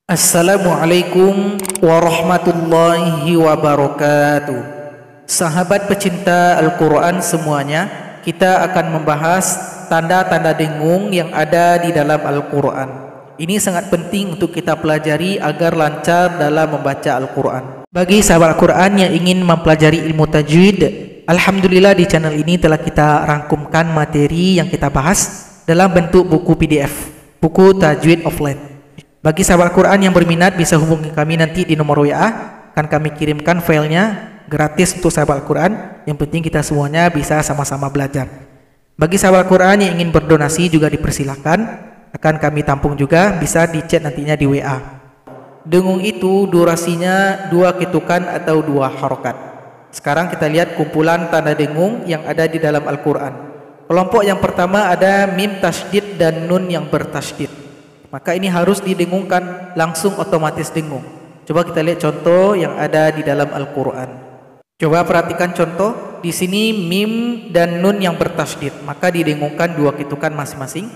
Assalamualaikum warahmatullahi wabarakatuh. Sahabat pecinta Al-Quran semuanya, kita akan membahas tanda-tanda dengung yang ada di dalam Al-Quran. Ini sangat penting untuk kita pelajari agar lancar dalam membaca Al-Quran. Bagi sahabat Al-Quran yang ingin mempelajari ilmu tajwid, alhamdulillah di channel ini telah kita rangkumkan materi yang kita bahas dalam bentuk buku PDF, buku Tajwid Offline. Bagi sahabat Al-Quran yang berminat bisa hubungi kami nanti di nomor WA, akan kami kirimkan filenya gratis untuk sahabat Al-Quran. Yang penting kita semuanya bisa sama-sama belajar. Bagi sahabat Al-Quran yang ingin berdonasi juga dipersilakan, akan kami tampung juga, bisa di chat nantinya di WA. Dengung itu durasinya 2 ketukan atau 2 harokat. Sekarang kita lihat kumpulan tanda dengung yang ada di dalam Al-Quran. Kelompok yang pertama ada mim tasydid dan nun yang bertasydid. Maka ini harus didengungkan, langsung otomatis dengung. Coba kita lihat contoh yang ada di dalam Al-Quran. Coba perhatikan contoh. Di sini mim dan nun yang bertasydid, maka didengungkan 2 ketukan masing-masing.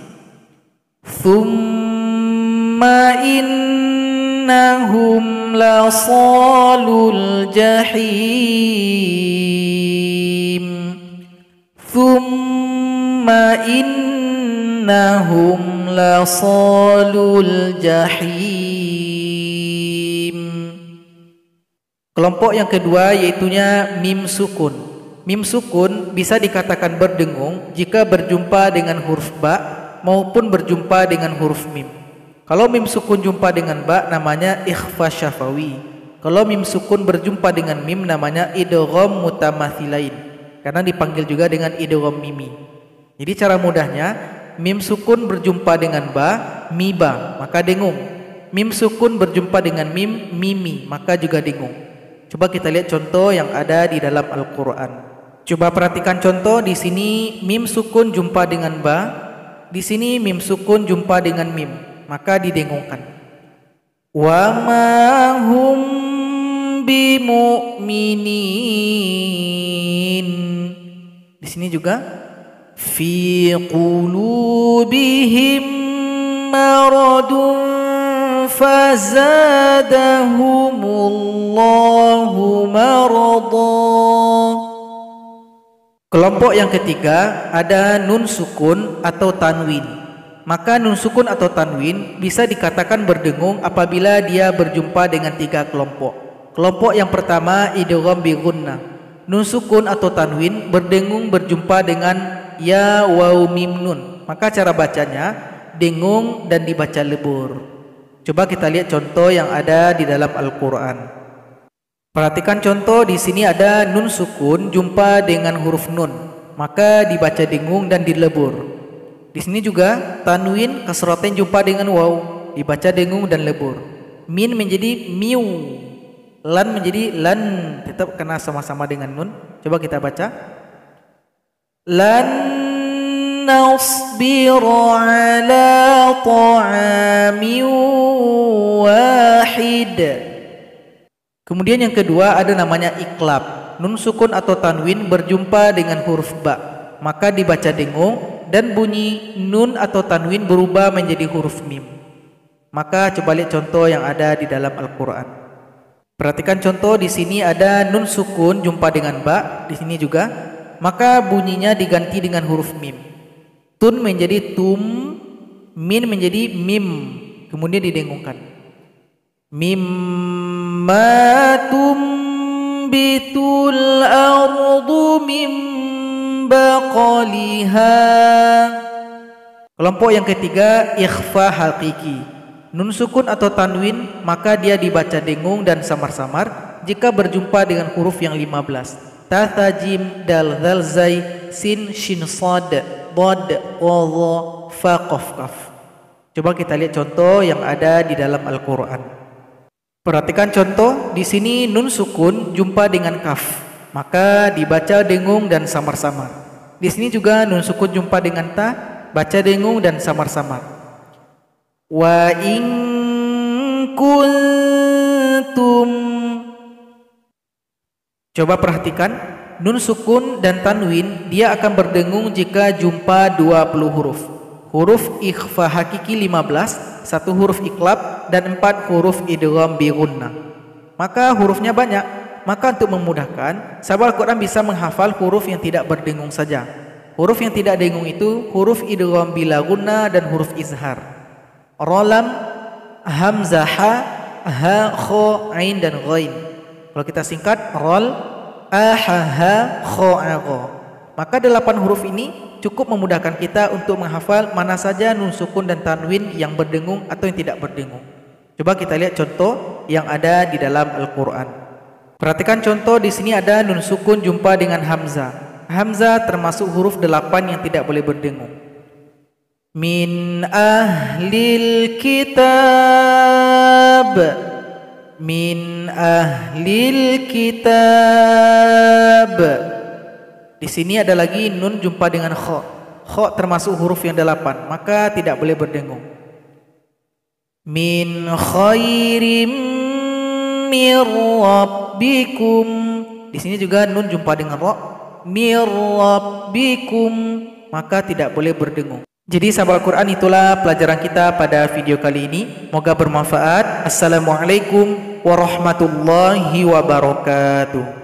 Tsumma innahum lasalul jahim. Tsumma innahum lasalul jahim. Kelompok yang kedua yaitunya mim sukun. Mim sukun bisa dikatakan berdengung jika berjumpa dengan huruf ba maupun berjumpa dengan huruf mim. Kalau mim sukun jumpa dengan ba namanya ikhfa syafawi. Kalau mim sukun berjumpa dengan mim namanya idgham mutamathilain, karena dipanggil juga dengan idgham mimi. Jadi cara mudahnya, mim sukun berjumpa dengan ba, miba, maka dengung. Mim sukun berjumpa dengan mim, mimi, maka juga dengung. Coba kita lihat contoh yang ada di dalam Al-Quran. Coba perhatikan contoh. Di sini mim sukun jumpa dengan ba, di sini mim sukun jumpa dengan mim, maka didengungkan. Wa ma hum bimu'minin. Di sini juga fi qulubihim maradun fazadahumullahu marada. Kelompok yang ketiga ada nun sukun atau tanwin. Maka nun sukun atau tanwin bisa dikatakan berdengung apabila dia berjumpa dengan 3 kelompok. Kelompok yang pertama idgham bi gunnah. Nun sukun atau tanwin berdengung berjumpa dengan ya waw mim nun, maka cara bacanya dengung dan dibaca lebur. Coba kita lihat contoh yang ada di dalam Al-Quran. Perhatikan contoh. Di sini ada nun sukun jumpa dengan huruf nun, maka dibaca dengung dan dilebur. Di sini juga tanwin kasroten jumpa dengan waw, dibaca dengung dan lebur. Min menjadi miu, lan menjadi lan, tetap kena sama-sama dengan nun. Coba kita baca. Lan nasbiru ala ta'amin wahid. Kemudian yang kedua ada namanya iklab. Nun sukun atau tanwin berjumpa dengan huruf ba, maka dibaca dengung dan bunyi nun atau tanwin berubah menjadi huruf mim. Maka coba lihat contoh yang ada di dalam Al-Quran. Perhatikan contoh. Di sini ada nun sukun jumpa dengan ba, di sini juga, maka bunyinya diganti dengan huruf mim. Tun menjadi tum, min menjadi mim, kemudian didengungkan. Mimma tumbitul ardu mim baqaliha. Kelompok yang ketiga ikhfa haqiqi. Nun sukun atau tanwin maka dia dibaca dengung dan samar-samar jika berjumpa dengan huruf yang 15. Ta, tha, jim, dal, dhal, zai, sin, shin, sad, bod, qadha, fa, qaf, kaf. Coba kita lihat contoh yang ada di dalam Al-Quran. Perhatikan contoh. Di sini nun sukun jumpa dengan kaf, maka dibaca dengung dan samar-samar. Di sini juga nun sukun jumpa dengan ta, baca dengung dan samar-samar. Wa in kuntum. Coba perhatikan, nun sukun dan tanwin dia akan berdengung jika jumpa 20 huruf. Huruf ikhfa hakiki 15, 1 huruf iqlab, dan 4 huruf idgham bi gunnah. Maka hurufnya banyak. Maka untuk memudahkan, sahabat Al-Quran bisa menghafal huruf yang tidak berdengung saja. Huruf yang tidak dengung itu huruf idgham bila gunnah dan huruf izhar. Rolam, hamzah, ha, kho, ain dan ghain. Kalau kita singkat rol, a, ha, kho, a, gho. Maka 8 huruf ini cukup memudahkan kita untuk menghafal mana saja nun sukun dan tanwin yang berdengung atau yang tidak berdengung. Coba kita lihat contoh yang ada di dalam Al-Quran. Perhatikan contoh di sini ada nun sukun jumpa dengan hamzah. Hamzah termasuk huruf 8 yang tidak boleh berdengung. Min ahlil kitab, min ahlil kitab. Di sini ada lagi nun jumpa dengan kha. Kha termasuk huruf yang 8, maka tidak boleh berdengung. Min khairim mir rabbikum. Di sini juga nun jumpa dengan ra. Mir rabbikum, maka tidak boleh berdengung. Jadi sahabat Al-Quran, itulah pelajaran kita pada video kali ini. Moga bermanfaat. Assalamualaikum warahmatullahi wabarakatuh.